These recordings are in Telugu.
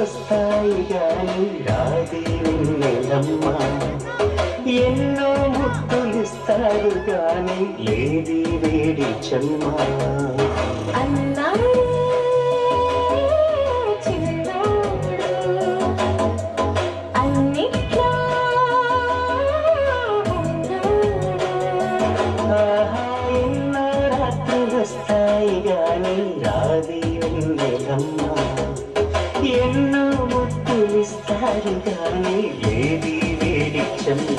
రాత్రులొస్తాయి గాని రాది వెన్నెలమ్మ. ఎన్నో ముద్దులిస్తారు గాని లేది వేడి చెమ్మ. ఎన్నో రాత్రులొస్తాయి గాని రాది వెన్నెలమ్మ. ఎన్నో ముద్దులిస్తారు గాని లేది వేడి చెమ్మ.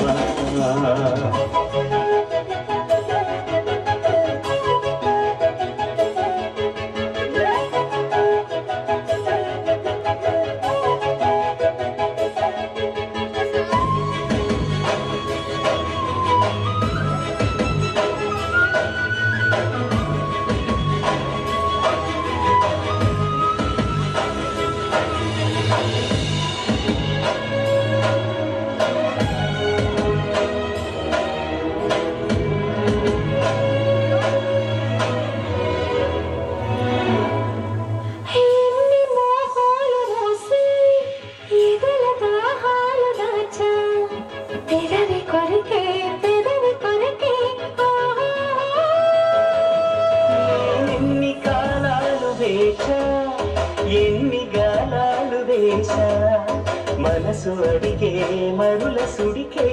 ఎన్ని గాలాలు వేశా మనసు అడిగే మరుల సుడికే.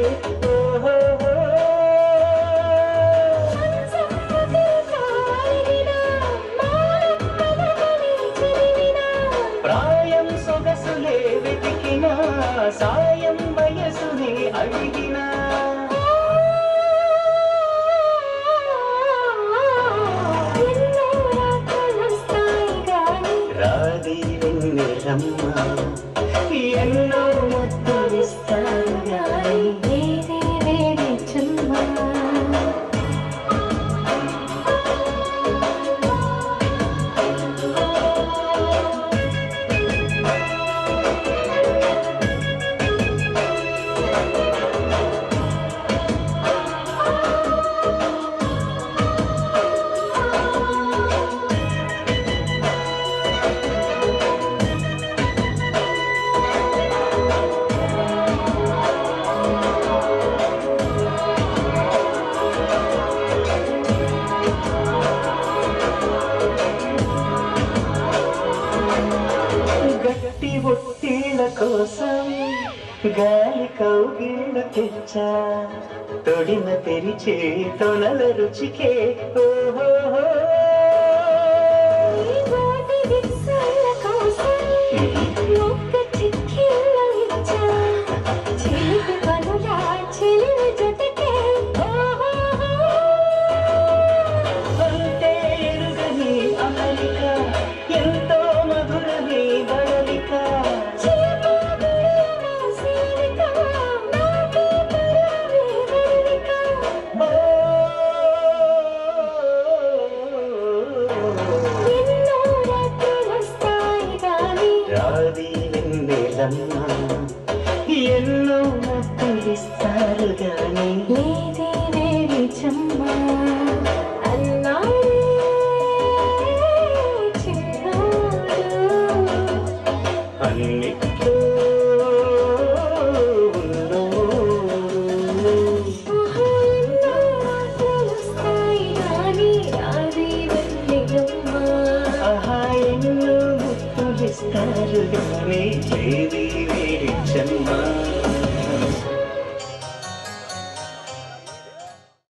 ప్రాయం సొగసులే వెతికినా సాయం వయసుని అడిగినా రాది వెన్నెలమ్మ. ఎన్నో ముద్దులిస్తారు గాని లేది వేడి చెమ్మ. గట్టి ఒత్తిళ్ళ కోసం గాలి కౌగిళ్ళు తెచ్చా తొడిమ తెరిచే తొనల రుచికే. అంతే ఎరుగని అమెరిక ఎంతో మధురమే బడలిక. రాది వెన్నెలమ్మ. ఎన్నో ముద్దులిస్తారు గాని లేది వేడి చెమ్మ. అన్నిట్లో ఎన్నో ముద్దులిస్తారు గాని లేది వేడి చెమ్మ.